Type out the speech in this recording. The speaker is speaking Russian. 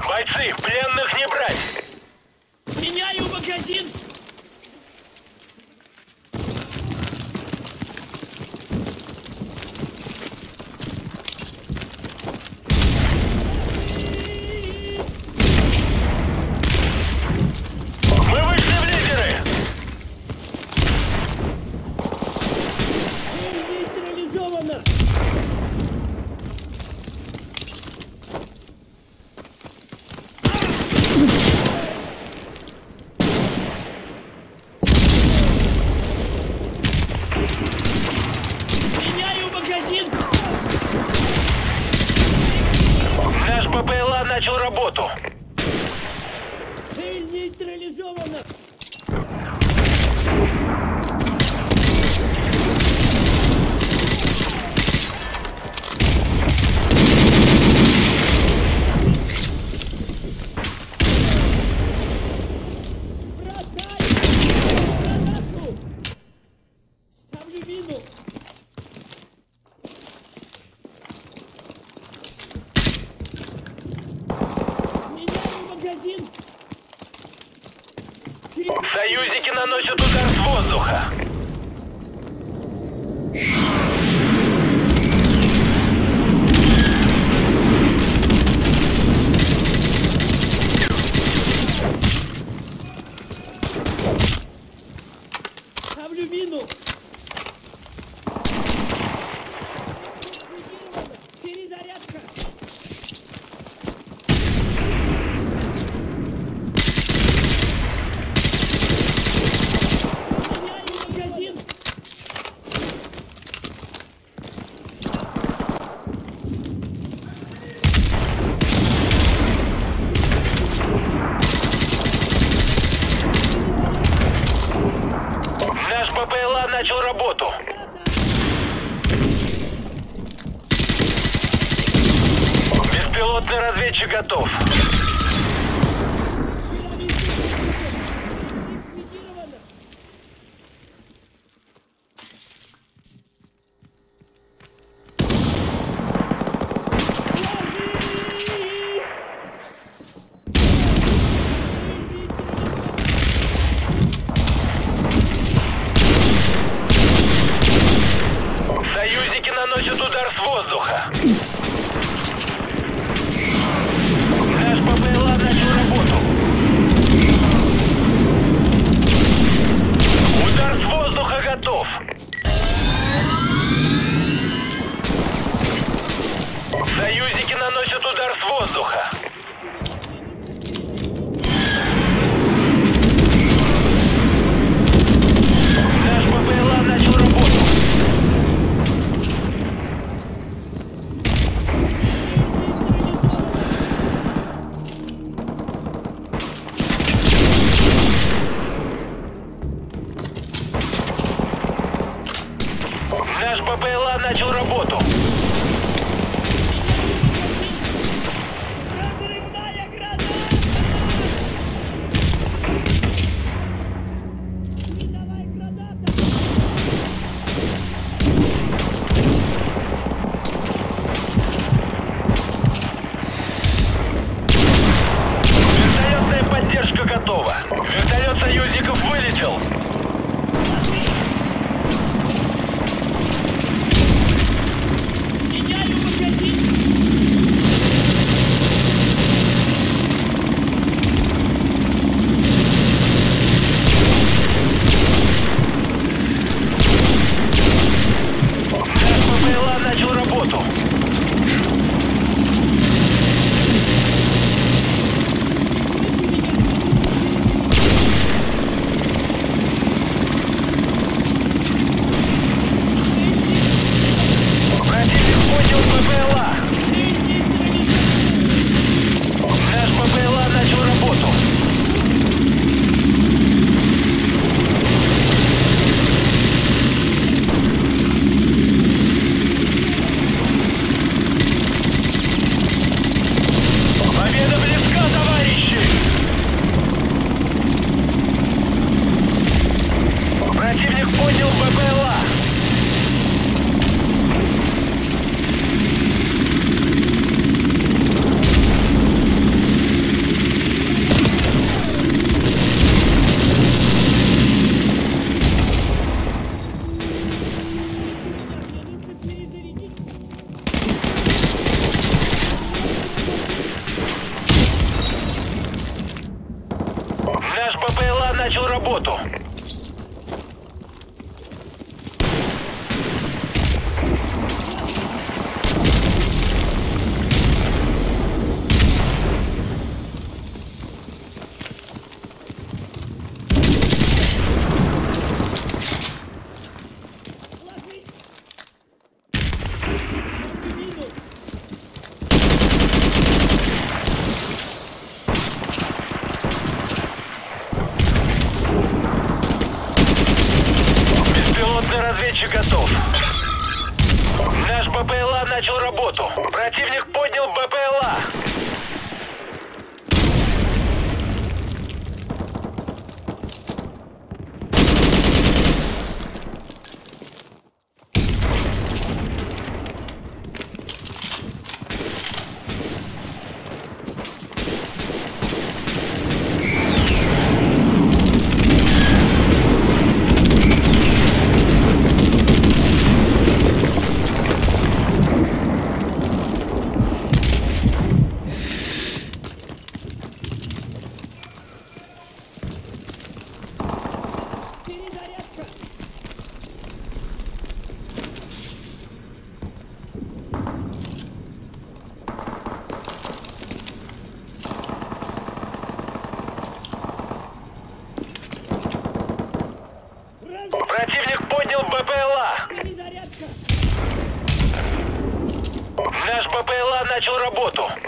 Бойцы, пленных не брать! Меняю магазин! Мы вышли в лидеры! Нейтрализовано! Меняю магазин! Наш БПЛА начал работу. Цель нейтрализована! Бросай! Гранату! Ставлю мину! Меняю магазин! Союзники наносят удар с воздуха. Ставлю мину! Перезарядка! Меняю магазин! Наш БПЛА начал работу. Беспилотный разведчик готов. Ликвидировано! Ложись! Союзники наносят удар с воздуха. Наш БПЛА начал работу. Удар с воздуха готов. Союзники наносят удар с воздуха. Наш БПЛА начал работу. Наш БПЛА начал работу. работу. Ложись! Минус! Беспилотный разведчик готов. Наш БПЛА начал работу. Противник поднял БПЛА. Перезарядка! Противник поднял БПЛА. Перезарядка! Наш БПЛА начал работу.